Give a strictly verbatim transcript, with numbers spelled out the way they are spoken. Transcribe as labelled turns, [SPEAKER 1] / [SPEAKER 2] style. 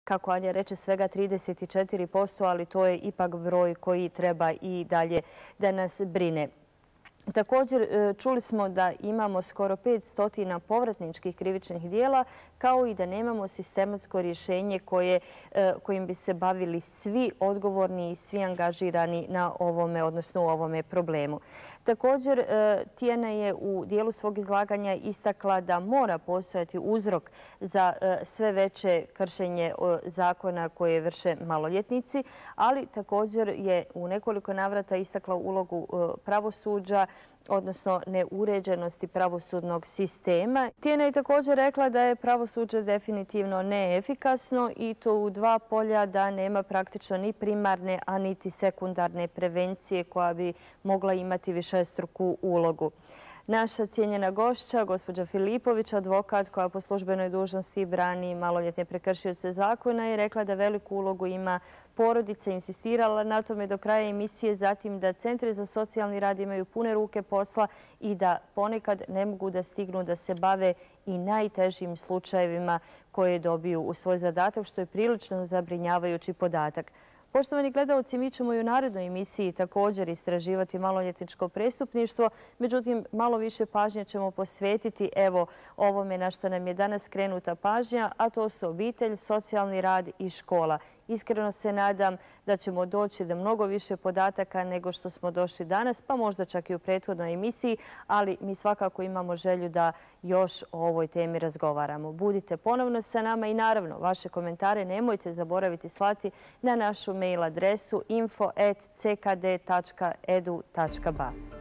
[SPEAKER 1] kako Anja reče, svega trideset četiri posto, ali to je ipak broj koji treba i dalje da nas brine. Također, čuli smo da imamo skoro petsto povratničkih krivičnih dijela, kao i da nemamo sistematsko rješenje kojim bi se bavili svi odgovorni i svi angažirani na ovome, odnosno u ovome problemu. Također, Tijana je u dijelu svog izlaganja istakla da mora postojati uzrok za sve veće kršenje zakona koje vrše maloljetnici, ali također je u nekoliko navrata istakla ulogu pravosuđa, odnosno neuređenosti pravosudnog sistema. Tijana je također rekla da je pravosuđe definitivno neefikasno i to u dva polja, da nema praktično ni primarne, a niti sekundarne prevencije koja bi mogla imati višestruku ulogu. Naša cijenjena gošća, gospođa Filipović, advokat koja po službenoj dužnosti brani maloljetne prekršioce zakona, je rekla da veliku ulogu ima porodica, insistirala na tome do kraja emisije, zatim da centri za socijalni rad imaju pune ruke posla i da ponekad ne mogu da stignu da se bave i najtežim slučajevima koje dobiju u svoj zadatak, što je prilično zabrinjavajući podatak. Poštovani gledaoci, mi ćemo i u narednoj emisiji također istraživati maloljetničko prestupništvo, međutim, malo više pažnje ćemo posvetiti evo ovome na što nam je danas skrenuta pažnja, a to su obitelj, socijalni rad i škola. Iskreno se nadam da ćemo doći do mnogo više podataka nego što smo došli danas, pa možda čak i u prethodnoj emisiji, ali mi svakako imamo želju da još o ovoj temi razgovaramo. Budite ponovno sa nama i naravno vaše komentare nemojte zaboraviti slati na našu mail adresu info at c k d tačka e d u tačka b a.